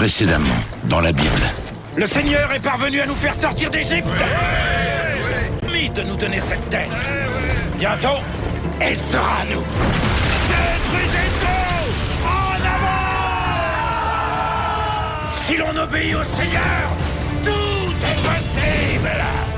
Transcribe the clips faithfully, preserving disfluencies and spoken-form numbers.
Précédemment, dans la Bible. Le Seigneur est parvenu à nous faire sortir d'Égypte. Promis de nous donner cette terre. Bientôt, elle sera à nous. Détruisez tout! En avant! Si l'on obéit au Seigneur, tout est possible.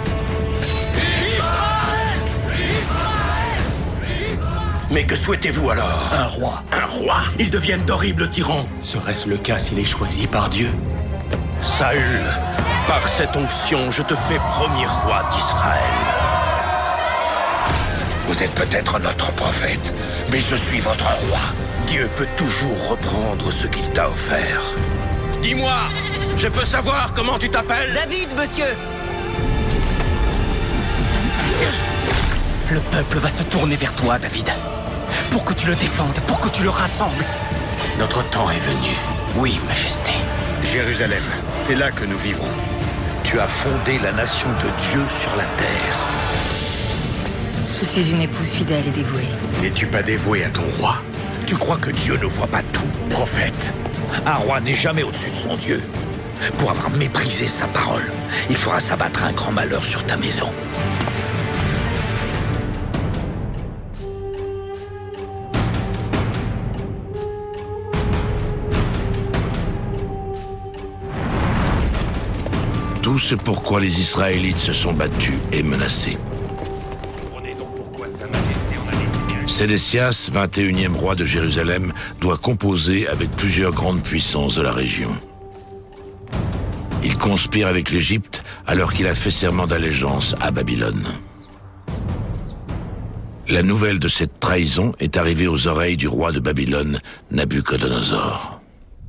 Israël! Israël! Israël! Mais que souhaitez-vous alors? Un roi. Un roi? Ils deviennent d'horribles tyrans. Serait-ce le cas s'il est choisi par Dieu? Saül, par cette onction, je te fais premier roi d'Israël. Vous êtes peut-être notre prophète, mais je suis votre roi. Dieu peut toujours reprendre ce qu'il t'a offert. Dis-moi, je peux savoir comment tu t'appelles? David, monsieur. Le peuple va se tourner vers toi, David. Pour que tu le défendes, pour que tu le rassembles. Notre temps est venu. Oui, Majesté. Jérusalem, c'est là que nous vivons. Tu as fondé la nation de Dieu sur la terre. Je suis une épouse fidèle et dévouée. N'es-tu pas dévoué à ton roi? Tu crois que Dieu ne voit pas tout, prophète? Un roi n'est jamais au-dessus de son Dieu. Pour avoir méprisé sa parole, il fera s'abattre un grand malheur sur ta maison. Tout ce pourquoi les Israélites se sont battus et menacés. Sédécias, vingt et unième roi de Jérusalem, doit composer avec plusieurs grandes puissances de la région. Il conspire avec l'Égypte alors qu'il a fait serment d'allégeance à Babylone. La nouvelle de cette trahison est arrivée aux oreilles du roi de Babylone, Nabuchodonosor.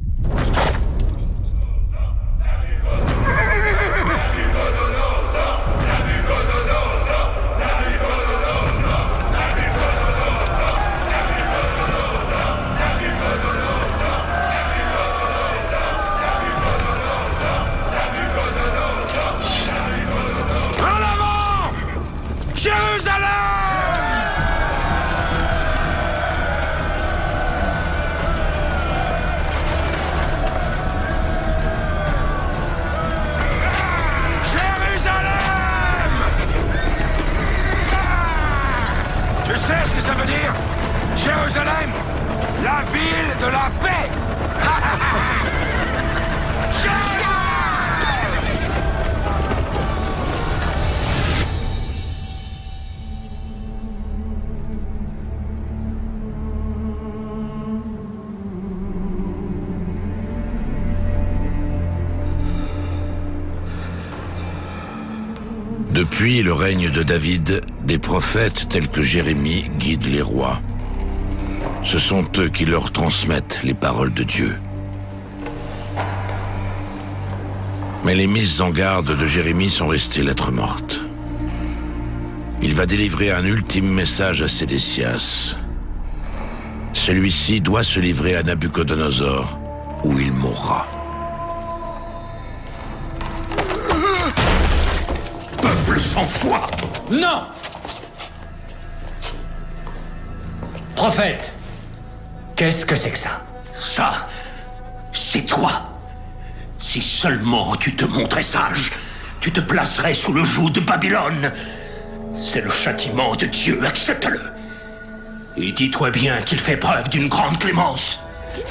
Jérusalem, la ville de la paix. Depuis le règne de David, des prophètes tels que Jérémie guident les rois. Ce sont eux qui leur transmettent les paroles de Dieu. Mais les mises en garde de Jérémie sont restées lettres mortes. Il va délivrer un ultime message à Sédécias. Celui-ci doit se livrer à Nabuchodonosor, où il mourra. Peuple sans foi! Non! Prophète! Qu'est-ce que c'est que ça? Ça, c'est toi. Si seulement tu te montrais sage, tu te placerais sous le joug de Babylone. C'est le châtiment de Dieu, accepte-le. Et dis-toi bien qu'il fait preuve d'une grande clémence.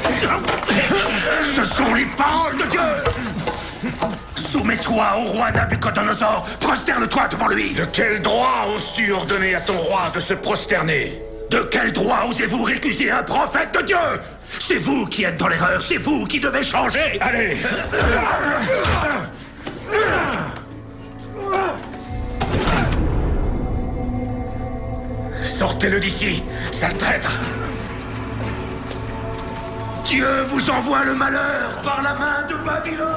Ce sont les paroles de Dieu. Soumets-toi au roi Nabuchodonosor, prosterne-toi devant lui. De quel droit oses-tu ordonner à ton roi de se prosterner? De quel droit osez-vous récuser un prophète de Dieu? C'est vous qui êtes dans l'erreur, c'est vous qui devez changer. Allez. Sortez-le d'ici, sale traître. Dieu vous envoie le malheur par la main de Babylone.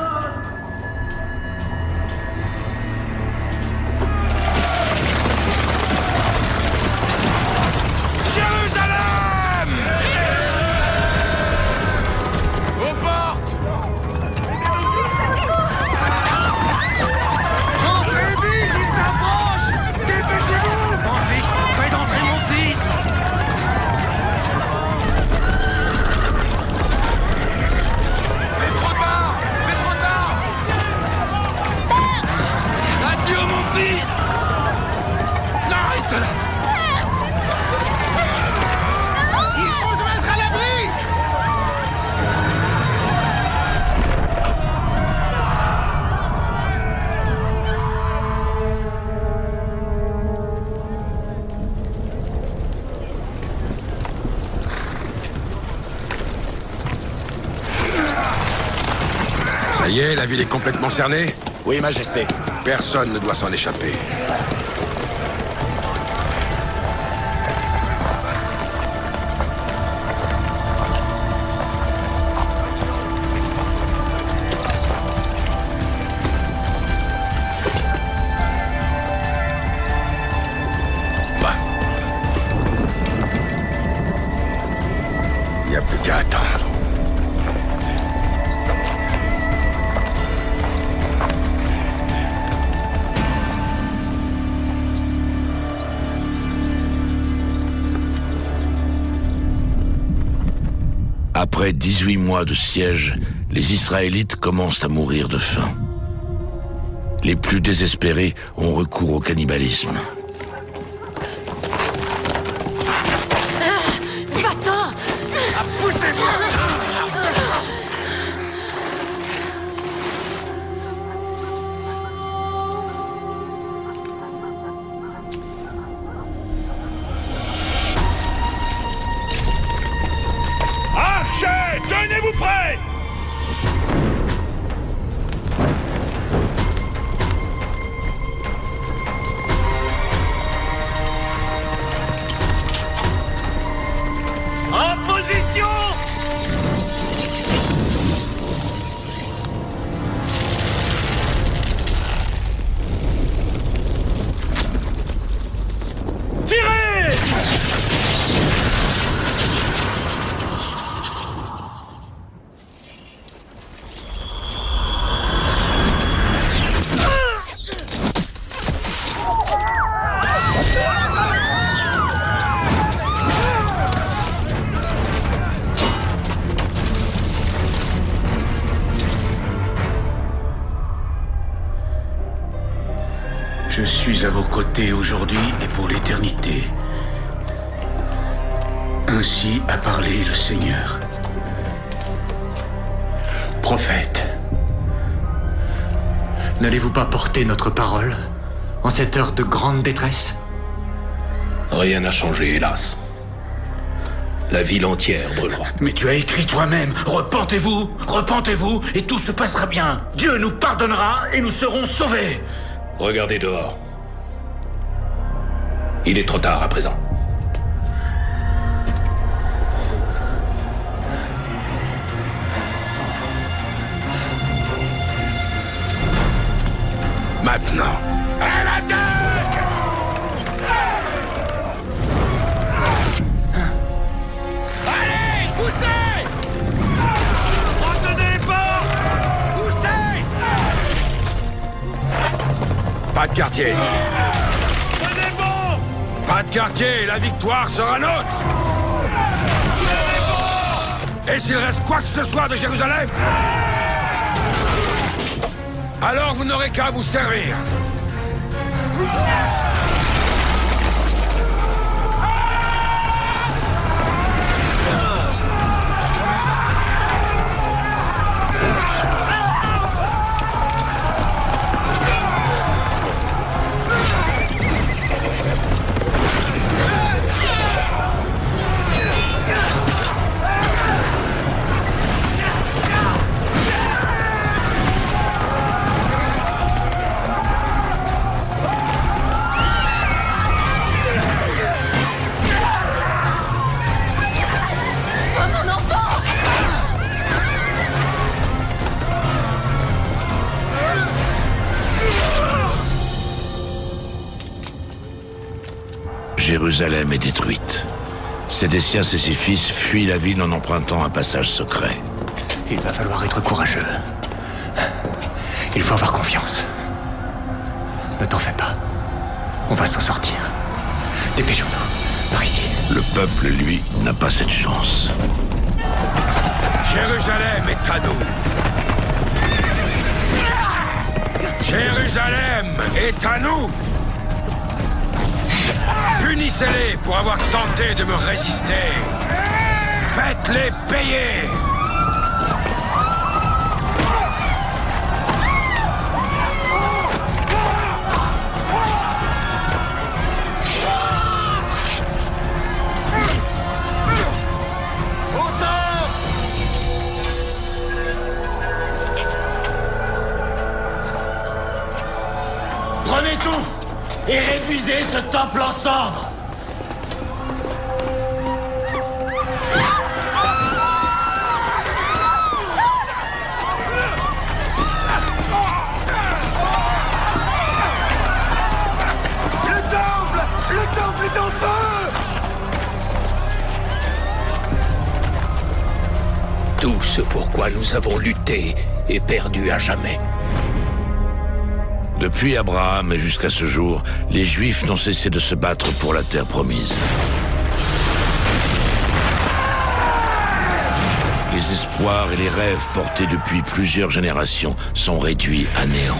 Jérusalem! Aux portes! Entrez vite, il s'approche! Dépêchez-vous! Mon fils, faites entrer mon fils! C'est trop tard! y est, la ville est complètement cernée? Oui, Majesté. Personne ne doit s'en échapper. Il n'y a plus qu'à attendre. Après dix-huit mois de siège, les Israélites commencent à mourir de faim. Les plus désespérés ont recours au cannibalisme. Va-t'en! Poussez-vous! Archers, tenez-vous prêts! En position! Tirez! Je suis à vos côtés aujourd'hui et pour l'éternité. Ainsi a parlé le Seigneur. Prophète, n'allez-vous pas porter notre parole en cette heure de grande détresse? Rien n'a changé, hélas. La ville entière brûlera. Mais tu as écrit toi-même, repentez-vous, repentez-vous, et tout se passera bien. Dieu nous pardonnera et nous serons sauvés. Regardez dehors. Il est trop tard à présent. Maintenant. À l'attaque! Allez, poussez! Retenez les portes! Poussez! Pas de quartier. Tenez bon! Pas de quartier, la victoire sera nôtre. Et s'il reste quoi que ce soit de Jérusalem, alors vous n'aurez qu'à vous servir. Jérusalem est détruite. Sédécias et ses fils fuient la ville en empruntant un passage secret. Il va falloir être courageux. Il faut avoir confiance. Ne t'en fais pas. On va s'en sortir. Dépêchons-nous. Par ici. Le peuple, lui, n'a pas cette chance. Jérusalem est à nous. Jérusalem est à nous. Punissez-les pour avoir tenté de me résister. Faites-les payer. temple en cendres! Le temple! Le temple est en feu! Tout ce pourquoi nous avons lutté est perdu à jamais. Depuis Abraham et jusqu'à ce jour, les Juifs n'ont cessé de se battre pour la terre promise. Les espoirs et les rêves portés depuis plusieurs générations sont réduits à néant.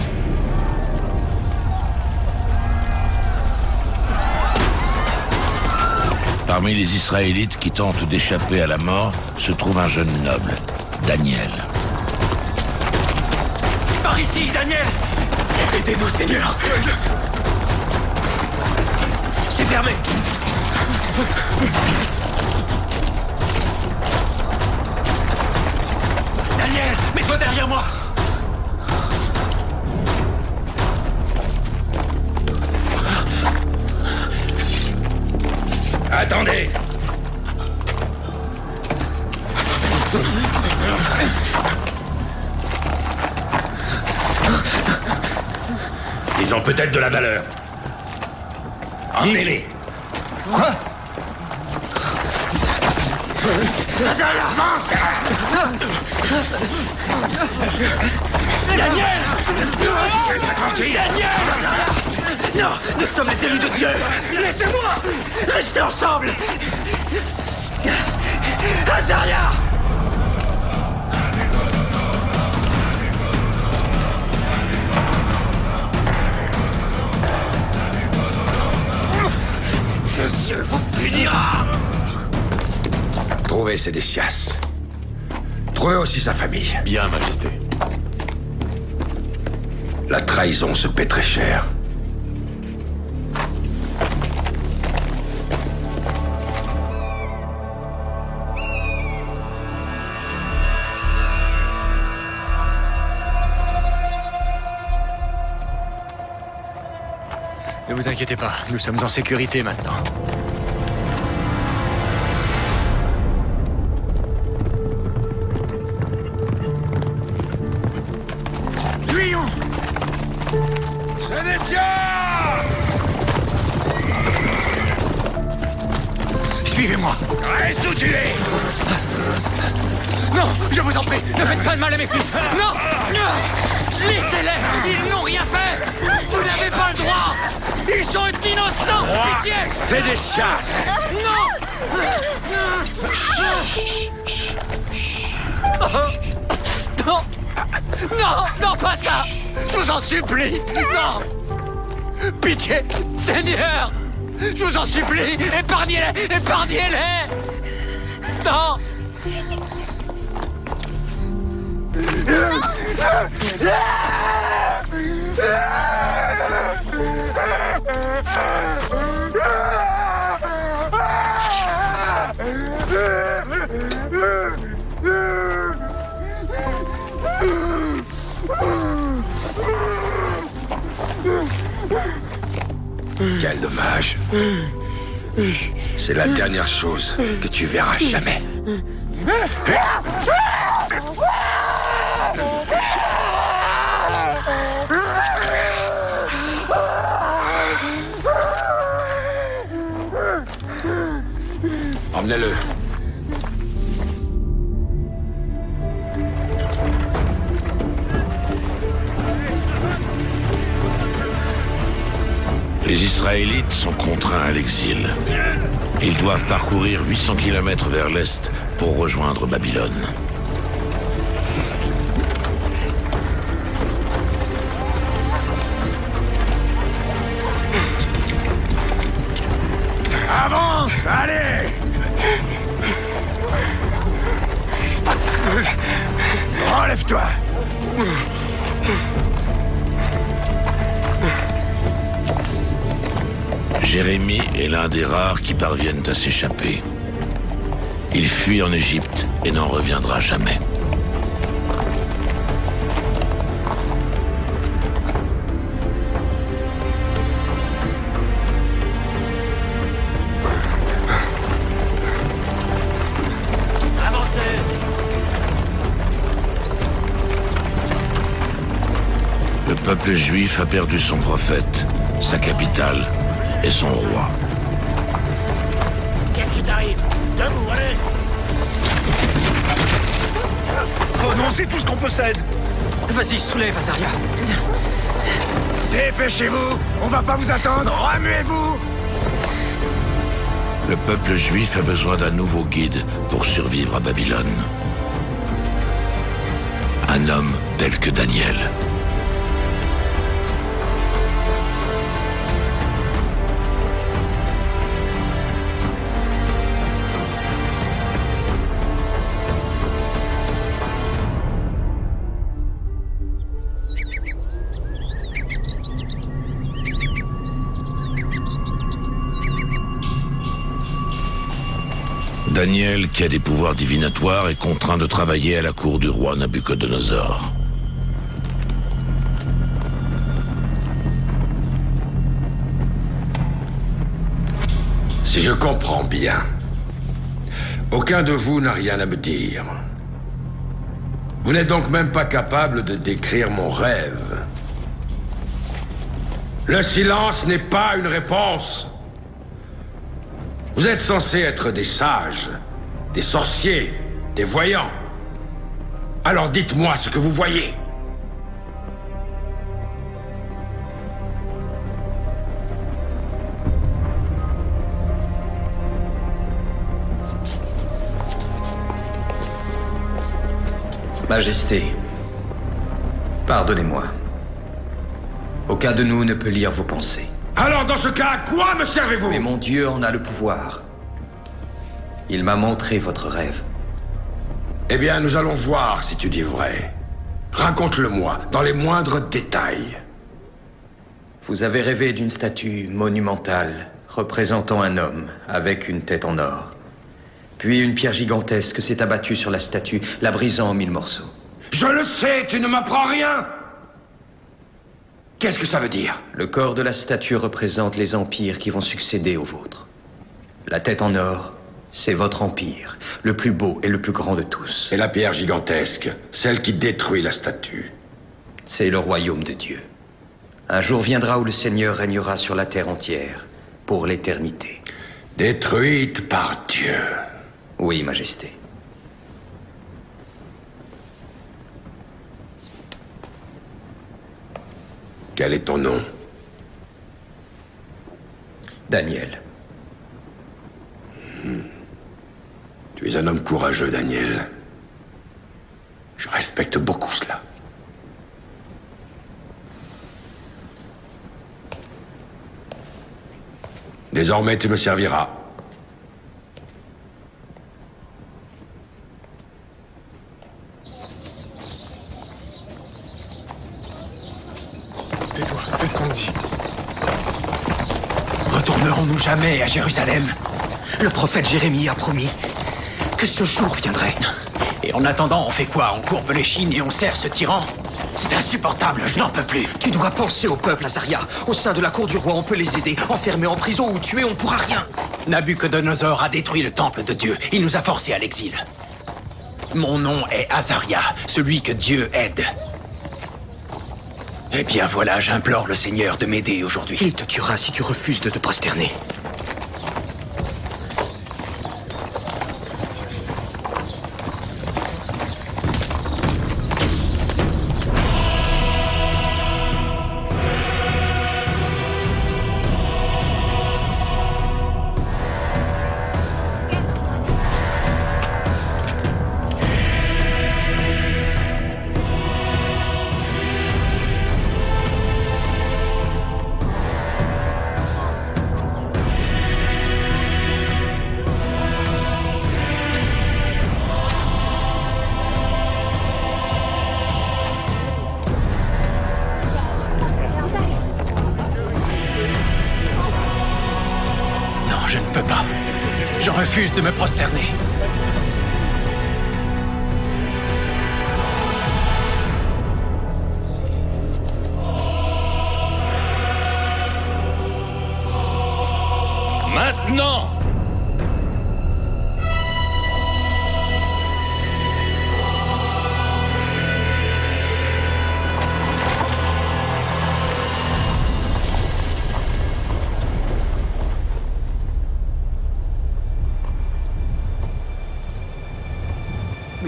Parmi les Israélites qui tentent d'échapper à la mort, se trouve un jeune noble, Daniel. Par ici, Daniel! Aidez-nous, Seigneur! C'est fermé! Daniel, mets-toi derrière moi! Attendez! Ils ont peut-être de la valeur. Emmenez-les. Quoi? Avance! Daniel! Tranquille! Daniel! Non, nous sommes les élus de Dieu! Laissez-moi! Restez ensemble! Azaria! Dieu vous punira! Trouvez Sédécias. Trouvez aussi sa famille. Bien, Majesté. La trahison se paie très cher. Ne vous inquiétez pas, nous sommes en sécurité maintenant. Fuyons! Sédécias! Suivez-moi! Reste où tu es! Non, je vous en prie, ne faites pas de mal à mes fils! Non! Laissez-les! Ils n'ont rien fait! Vous n'avez pas le droit! Ils sont innocents! Pitié! Sédécias! Non! Non! Non! Non, pas ça! Je vous en supplie! Non! Pitié! Seigneur! Je vous en supplie! Épargnez-les! Épargnez-les! Non! Quel dommage. C'est la dernière chose que tu verras jamais. Emmenez-le. Les Israélites sont contraints à l'exil. Ils doivent parcourir huit cents kilomètres vers l'est pour rejoindre Babylone. Avance! Allez! Relève-toi! Jérémie est l'un des rares qui parviennent à s'échapper. Il fuit en Égypte et n'en reviendra jamais. peuple juif a perdu son prophète, sa capitale et son roi. Qu'est-ce qui t'arrive? Debout, allez! Oh non, c'est tout ce qu'on possède! Vas-y, soulève, Azaria. Dépêchez-vous! On va pas vous attendre! Remuez-vous! Le peuple juif a besoin d'un nouveau guide pour survivre à Babylone. Un homme tel que Daniel. Daniel, qui a des pouvoirs divinatoires, est contraint de travailler à la cour du roi Nabuchodonosor. Si je comprends bien, aucun de vous n'a rien à me dire. Vous n'êtes donc même pas capable de décrire mon rêve. Le silence n'est pas une réponse. Vous êtes censés être des sages, des sorciers, des voyants. Alors dites-moi ce que vous voyez. Majesté, pardonnez-moi. Aucun de nous ne peut lire vos pensées. Alors dans ce cas, à quoi me servez-vous? Mais mon Dieu en a le pouvoir. Il m'a montré votre rêve. Eh bien, nous allons voir si tu dis vrai. Raconte-le-moi, dans les moindres détails. Vous avez rêvé d'une statue monumentale représentant un homme avec une tête en or. Puis une pierre gigantesque s'est abattue sur la statue, la brisant en mille morceaux. Je le sais, tu ne m'apprends rien! Qu'est-ce que ça veut dire? Le corps de la statue représente les empires qui vont succéder aux vôtres. La tête en or, c'est votre empire, le plus beau et le plus grand de tous. Et la pierre gigantesque, celle qui détruit la statue? C'est le royaume de Dieu. Un jour viendra où le Seigneur régnera sur la terre entière, pour l'éternité. Détruite par Dieu. Oui, Majesté. Quel est ton nom? Daniel. Hmm. Tu es un homme courageux, Daniel. Je respecte beaucoup cela. Désormais, tu me serviras. Tais-toi, fais ce qu'on te dit. Retournerons-nous jamais à Jérusalem? Le prophète Jérémie a promis que ce jour viendrait. Et en attendant, on fait quoi? On courbe les chines et on serre ce tyran? C'est insupportable, je n'en peux plus. Tu dois penser au peuple, Azaria. Au sein de la cour du roi, on peut les aider. Enfermer en prison ou tuer, on ne pourra rien. Nabuchodonosor a détruit le temple de Dieu. Il nous a forcés à l'exil. Mon nom est Azaria, celui que Dieu aide. Eh bien voilà, j'implore le Seigneur de m'aider aujourd'hui. Il te tuera si tu refuses de te prosterner. Je refuse de me prosterner. Maintenant!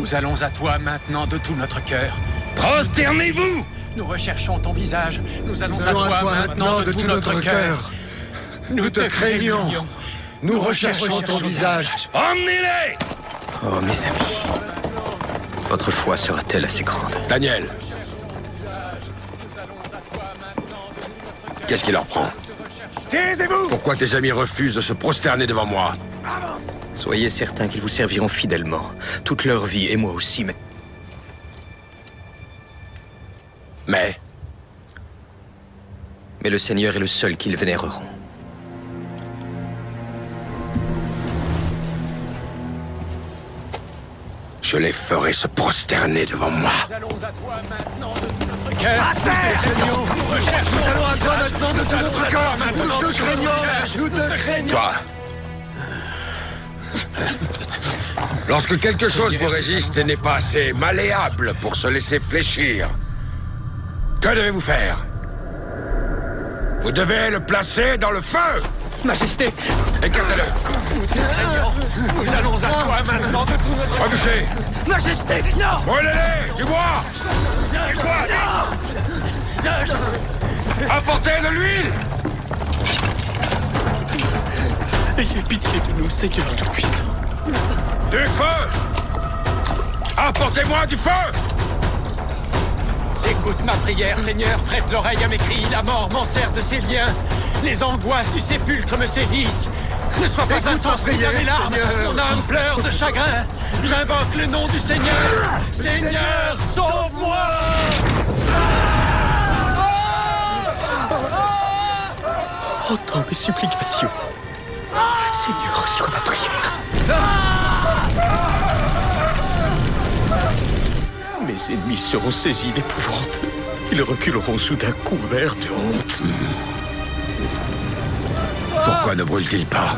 Nous allons à toi maintenant de tout notre cœur. Prosternez-vous! Nous recherchons ton visage. Nous allons, Nous allons à, toi à toi maintenant de tout notre cœur. Nous te craignons. Nous recherchons ton visage. Emmenez-les! Oh, mes amis. Votre foi sera-t-elle assez grande? Daniel. Qu'est-ce qui leur prend? Taisez-vous! Pourquoi tes amis refusent de se prosterner devant moi? Avance! Soyez certains qu'ils vous serviront fidèlement. Toute leur vie, et moi aussi, mais... Mais... Mais le Seigneur est le seul qu'ils vénéreront. Je les ferai se prosterner devant moi. Nous allons à toi maintenant de tout notre cœur. À terre! Nous recherchons. Nous allons à toi maintenant de tout notre cœur. Nous te craignons. Nous te craignons. Toi. Lorsque quelque chose vous résiste et n'est pas assez malléable pour se laisser fléchir, que devez-vous faire? Vous devez le placer dans le feu! Majesté, écartez-le! nous te craignons. Nous allons à toi maintenant de tout notre cœur. Rebûchez! Majesté, non! Brûlez-les! Du bois! Du bois! Apportez de l'huile! Ayez pitié de nous, Seigneur Tout-Puissant. Du feu! Apportez-moi du feu! Écoute ma prière, Seigneur, prête l'oreille à mes cris. La mort m'enserre de ses liens. Les angoisses du sépulcre me saisissent. Ne sois pas insensible à mes larmes. Mon âme pleure de chagrin. J'invoque le nom du Seigneur. Seigneur, sauve-moi! Entends mes supplications. Seigneur, reçois ma prière. Mes ennemis seront saisis d'épouvante. Ils reculeront soudain couverts de honte. Pourquoi ne brûle-t-il pas?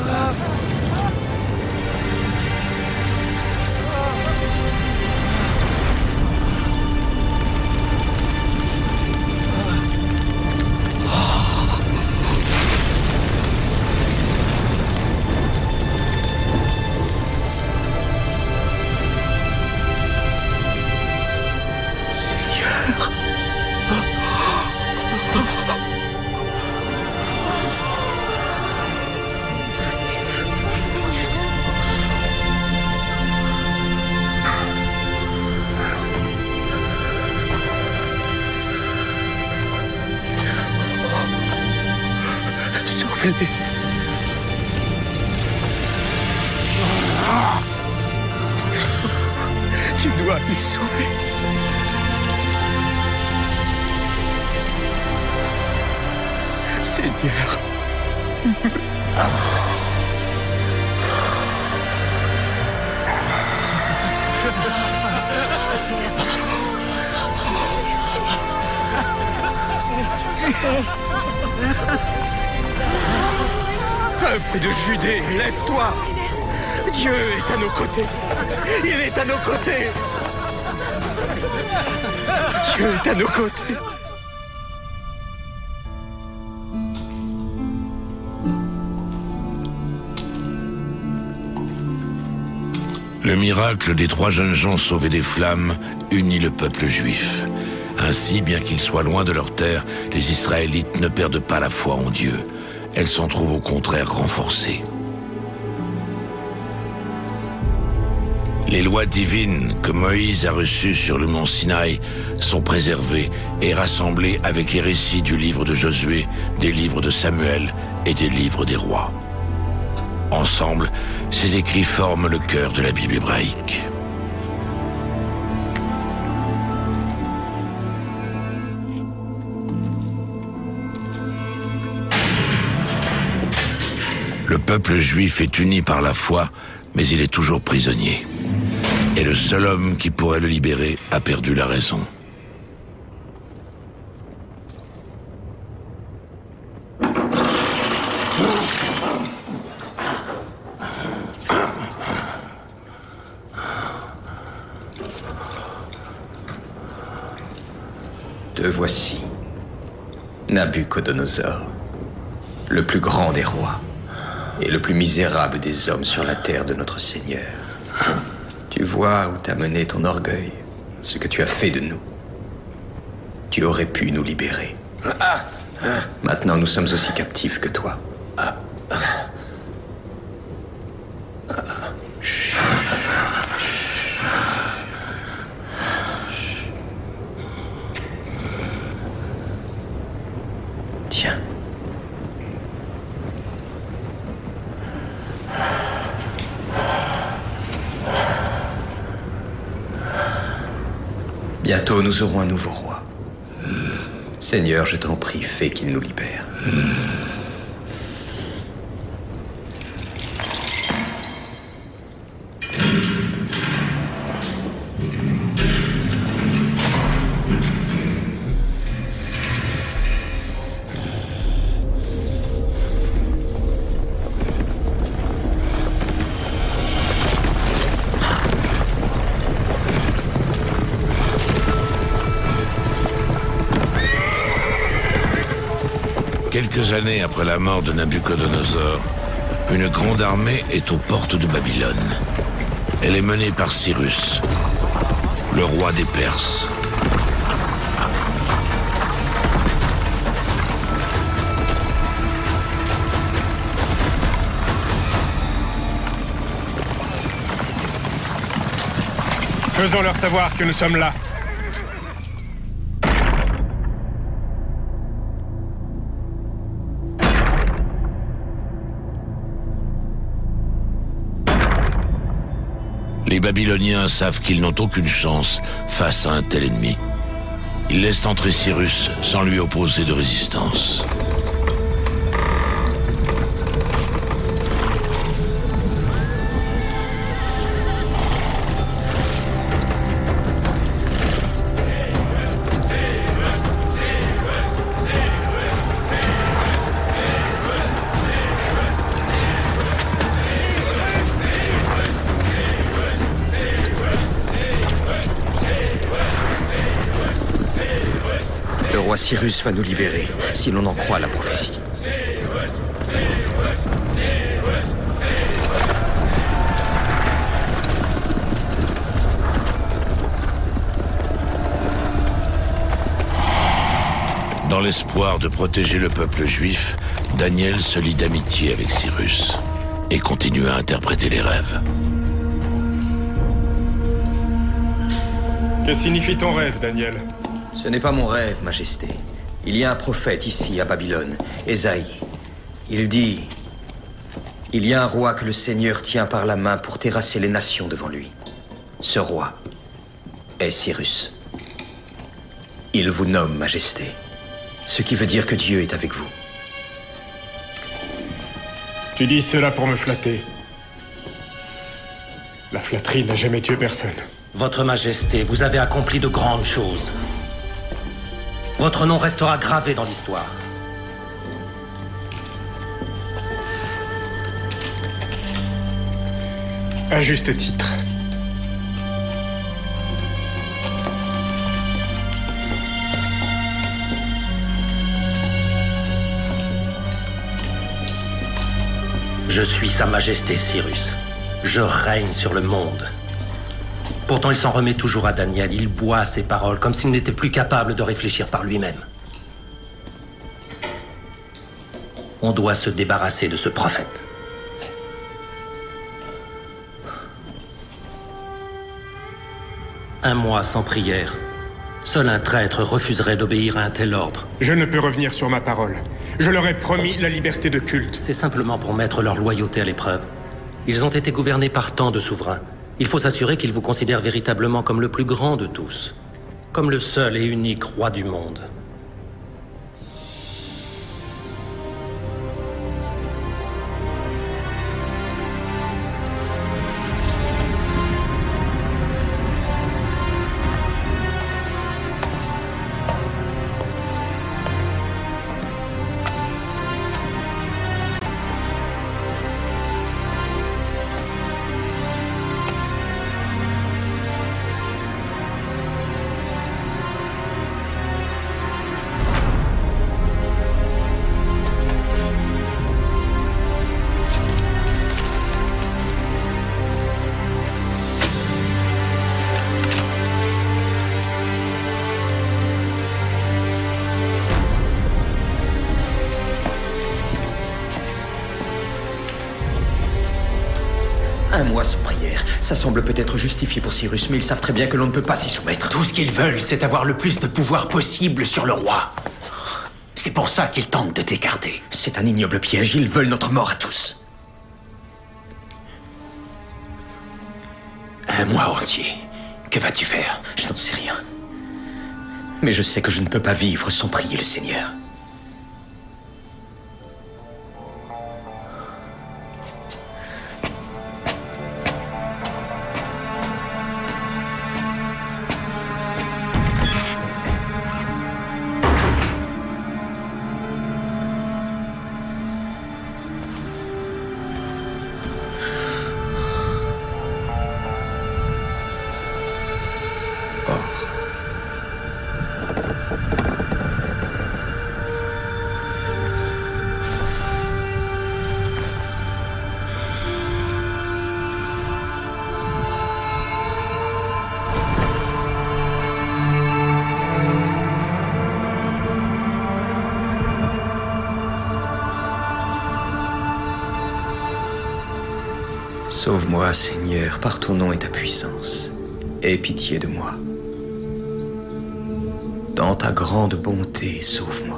Sauvez-les. Tu dois les sauver. Seigneur. Peuple de Judée, lève-toi! Dieu est à nos côtés! Il est à nos côtés! Dieu est à nos côtés! Le miracle des trois jeunes gens sauvés des flammes unit le peuple juif. Ainsi, bien qu'ils soient loin de leur terre, les Israélites ne perdent pas la foi en Dieu. Elles s'en trouvent au contraire renforcées. Les lois divines que Moïse a reçues sur le mont Sinaï sont préservées et rassemblées avec les récits du livre de Josué, des livres de Samuel et des livres des rois. Ensemble, ces écrits forment le cœur de la Bible hébraïque. Le peuple juif est uni par la foi, mais il est toujours prisonnier. Et le seul homme qui pourrait le libérer a perdu la raison. Te voici, Nabuchodonosor, le plus grand des rois et le plus misérable des hommes sur la terre de notre Seigneur. Tu vois où t'a mené ton orgueil, ce que tu as fait de nous. Tu aurais pu nous libérer. Ah, ah. Maintenant, nous sommes aussi captifs que toi. Ah, ah. Ah. Tiens. Bientôt, nous aurons un nouveau roi. Seigneur, je t'en prie, fais qu'il nous libère. Quelques années après la mort de Nabuchodonosor, une grande armée est aux portes de Babylone. Elle est menée par Cyrus, le roi des Perses. Faisons-leur savoir que nous sommes là. Les Babyloniens savent qu'ils n'ont aucune chance face à un tel ennemi. Ils laissent entrer Cyrus sans lui opposer de résistance. Le roi Cyrus va nous libérer, si l'on en croit la prophétie. Dans l'espoir de protéger le peuple juif, Daniel se lie d'amitié avec Cyrus et continue à interpréter les rêves. Que signifie ton rêve, Daniel ? Ce n'est pas mon rêve, Majesté. Il y a un prophète ici, à Babylone, Ésaïe. Il dit... Il y a un roi que le Seigneur tient par la main pour terrasser les nations devant lui. Ce roi est Cyrus. Il vous nomme Majesté, ce qui veut dire que Dieu est avec vous. Tu dis cela pour me flatter. La flatterie n'a jamais tué personne. Votre Majesté, vous avez accompli de grandes choses. Votre nom restera gravé dans l'histoire. À juste titre. Je suis Sa Majesté Cyrus. Je règne sur le monde. Pourtant, il s'en remet toujours à Daniel. Il boit ses paroles comme s'il n'était plus capable de réfléchir par lui-même. On doit se débarrasser de ce prophète. Un mois sans prière. Seul un traître refuserait d'obéir à un tel ordre. Je ne peux revenir sur ma parole. Je leur ai promis la liberté de culte. C'est simplement pour mettre leur loyauté à l'épreuve. Ils ont été gouvernés par tant de souverains. Il faut s'assurer qu'ils vous considèrent véritablement comme le plus grand de tous. Comme le seul et unique roi du monde. Un mois sans prière. Ça semble peut-être justifié pour Cyrus, mais ils savent très bien que l'on ne peut pas s'y soumettre. Tout ce qu'ils veulent, c'est avoir le plus de pouvoir possible sur le roi. C'est pour ça qu'ils tentent de t'écarter. C'est un ignoble piège, ils veulent notre mort à tous. Un mois entier. Que vas-tu faire? Je n'en sais rien. Mais je sais que je ne peux pas vivre sans prier le Seigneur. Sauve-moi, Seigneur, par ton nom et ta puissance. Aie pitié de moi. Dans ta grande bonté, sauve-moi.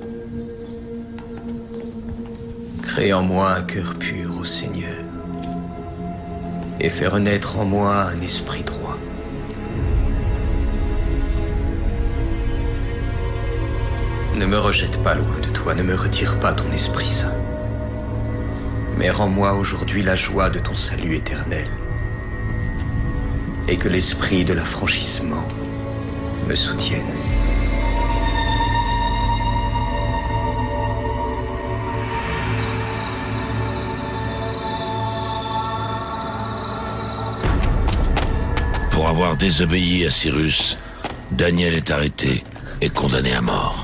Crée en moi un cœur pur, ô Seigneur, et fais renaître en moi un esprit droit. Ne me rejette pas loin de toi, ne me retire pas ton Esprit Saint. Mais rends-moi aujourd'hui la joie de ton salut éternel. Et que l'esprit de l'affranchissement me soutienne. Pour avoir désobéi à Cyrus, Daniel est arrêté et condamné à mort.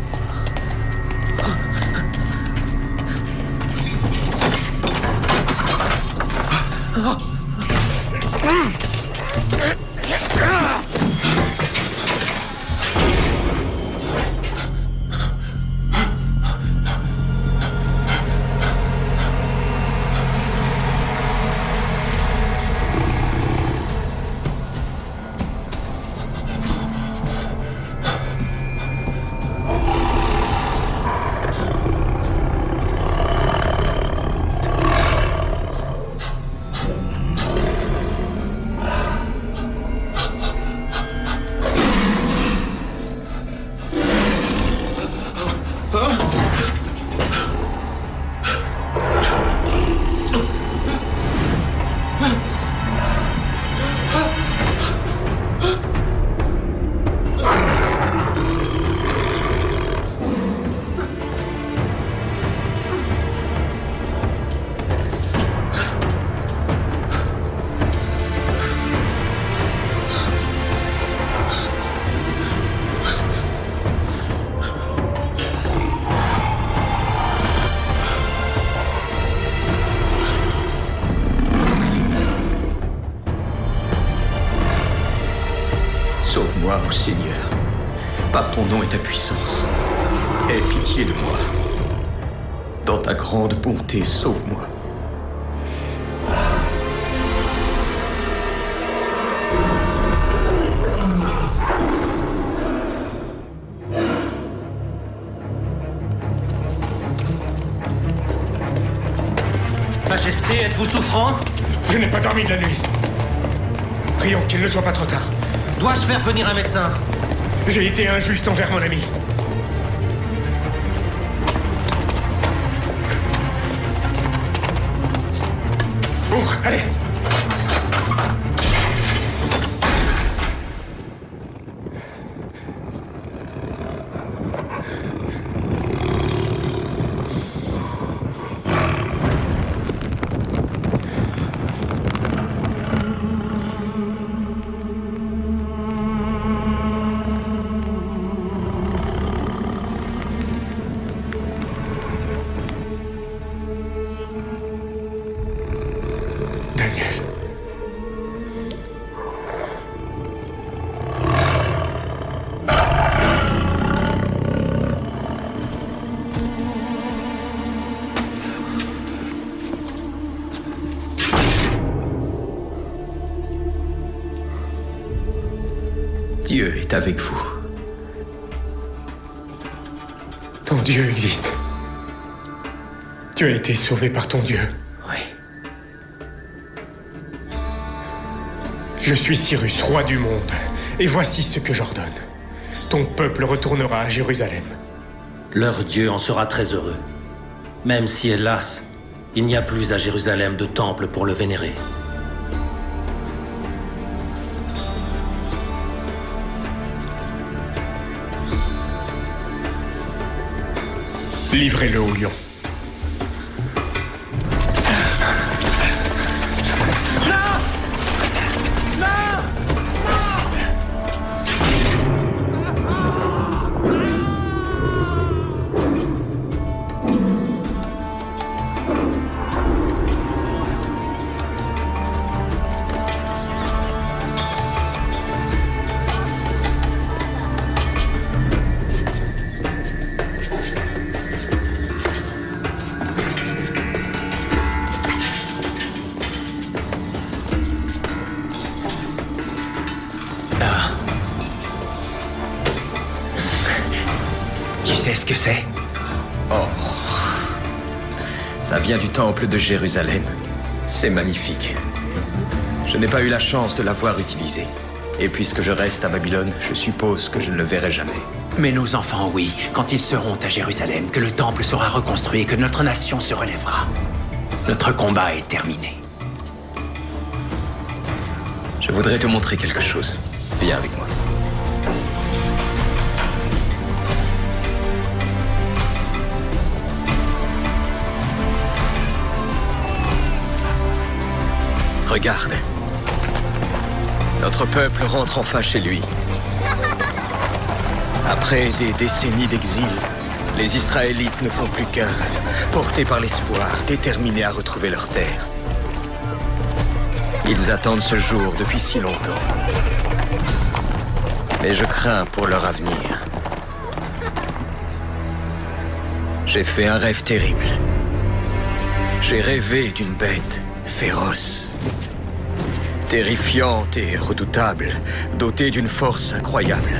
Sauve-moi, ô Seigneur, par ton nom et ta puissance. Aie pitié de moi. Dans ta grande bonté, sauve-moi. Majesté, êtes-vous souffrant? Je n'ai pas dormi de la nuit. Prions qu'il ne soit pas trop tard. Dois-je faire venir un médecin? J'ai été injuste envers mon ami. Ouvre, allez! Daniel. Dieu est avec vous. Ton Dieu existe. Tu as été sauvé par ton Dieu. Oui. Je suis Cyrus, roi du monde, et voici ce que j'ordonne. Ton peuple retournera à Jérusalem. Leur Dieu en sera très heureux. Même si, hélas, il n'y a plus à Jérusalem de temple pour le vénérer. Livrez-le au lion. Ce que c'est? Oh. Ça vient du temple de Jérusalem. C'est magnifique. Je n'ai pas eu la chance de l'avoir utilisé. Et puisque je reste à Babylone, je suppose que je ne le verrai jamais. Mais nos enfants, oui, quand ils seront à Jérusalem, que le temple sera reconstruit, que notre nation se relèvera. Notre combat est terminé. Je voudrais te montrer quelque chose. Viens avec moi. Regarde. Notre peuple rentre enfin chez lui. Après des décennies d'exil, les Israélites ne font plus qu'un, portés par l'espoir, déterminés à retrouver leur terre. Ils attendent ce jour depuis si longtemps. Mais je crains pour leur avenir. J'ai fait un rêve terrible. J'ai rêvé d'une bête féroce. Terrifiante et redoutable, dotée d'une force incroyable.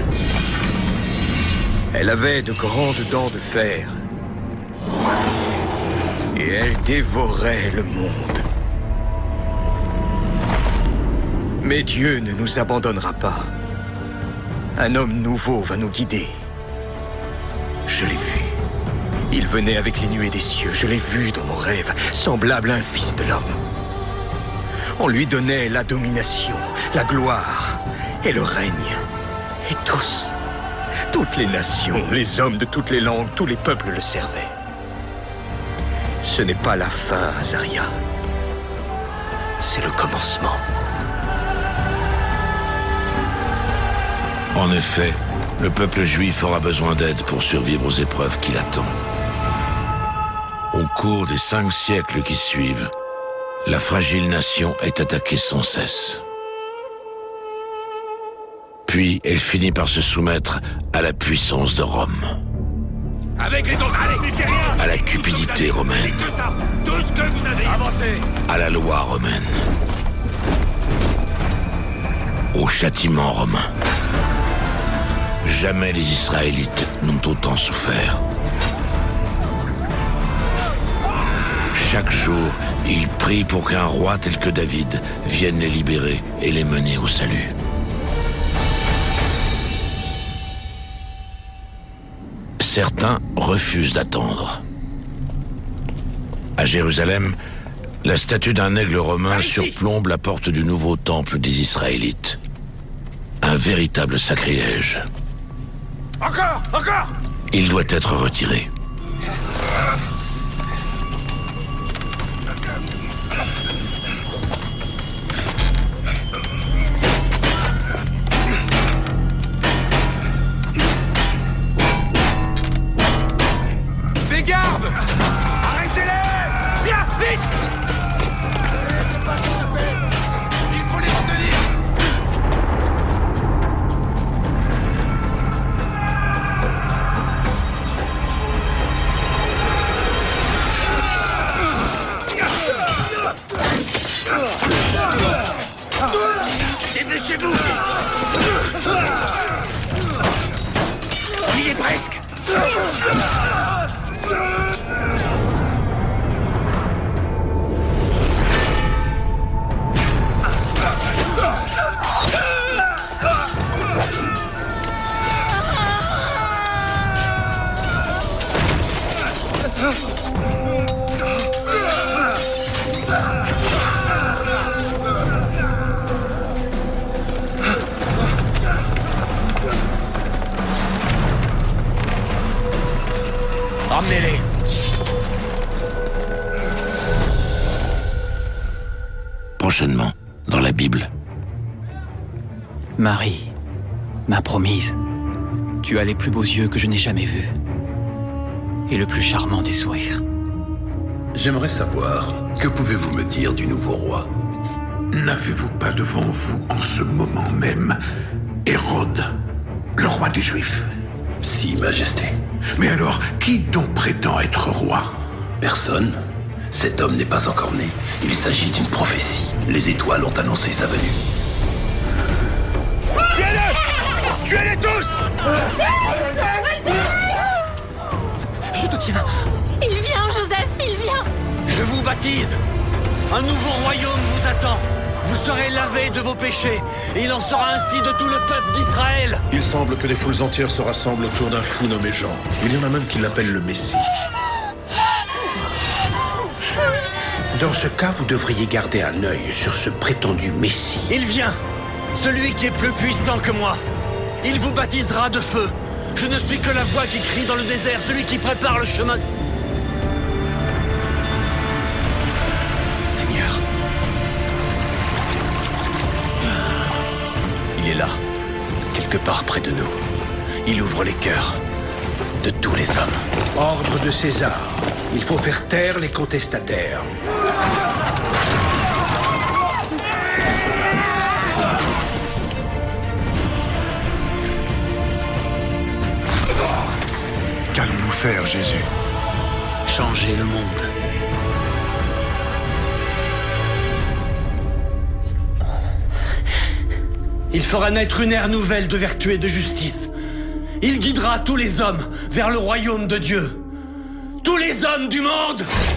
Elle avait de grandes dents de fer. Et elle dévorait le monde. Mais Dieu ne nous abandonnera pas. Un homme nouveau va nous guider. Je l'ai vu. Il venait avec les nuées des cieux. Je l'ai vu dans mon rêve, semblable à un fils de l'homme. On lui donnait la domination, la gloire et le règne. Et tous, toutes les nations, les hommes de toutes les langues, tous les peuples le servaient. Ce n'est pas la fin, Azaria. C'est le commencement. En effet, le peuple juif aura besoin d'aide pour survivre aux épreuves qui l'attendent. Au cours des cinq siècles qui suivent, la fragile nation est attaquée sans cesse. Puis, elle finit par se soumettre à la puissance de Rome. Avec les autres, allez, c'est rien. À la cupidité romaine. Que ça. Tout ce que vous avez. Avancez. À la loi romaine. Au châtiment romain. Jamais les Israélites n'ont autant souffert. Chaque jour, ils prient pour qu'un roi tel que David vienne les libérer et les mener au salut. Certains refusent d'attendre. À Jérusalem, la statue d'un aigle romain surplombe la porte du nouveau temple des Israélites. Un véritable sacrilège. Encore, encore. Il doit être retiré. Des gardes. Arrêtez-les. Viens, vite. Laissez pas s'échapper. Il faut les retenir. Dépêchez-vous. y est presque. Emmenez-les. Prochainement, dans la Bible. Marie, ma promise, tu as les plus beaux yeux que je n'ai jamais vus. Et le plus charmant des sourires. J'aimerais savoir, que pouvez-vous me dire du nouveau roi? N'avez-vous pas devant vous, en ce moment même, Hérode, le roi des Juifs? Si, Majesté. Mais alors, qui donc prétend être roi? Personne. Cet homme n'est pas encore né. Il s'agit d'une prophétie. Les étoiles ont annoncé sa venue. Tuez-le! Tuez-les tous! Je te tiens. Il vient, Joseph, il vient! Je vous baptise. Un nouveau royaume vous attend. Vous serez lavés de vos péchés. Et il en sera ainsi de tout le peuple d'Israël. Il semble que des foules entières se rassemblent autour d'un fou nommé Jean. Il y en a même qui l'appellent le Messie. Dans ce cas, vous devriez garder un œil sur ce prétendu Messie. Il vient, celui qui est plus puissant que moi. Il vous baptisera de feu. Je ne suis que la voix qui crie dans le désert, celui qui prépare le chemin. Seigneur. Il est là, quelque part près de nous. Il ouvre les cœurs de tous les hommes. Ordre de César. Il faut faire taire les contestataires. Qu'allons-nous faire, Jésus? Changer le monde. Il fera naître une ère nouvelle de vertu et de justice. Il guidera tous les hommes vers le royaume de Dieu. Tous les hommes du monde!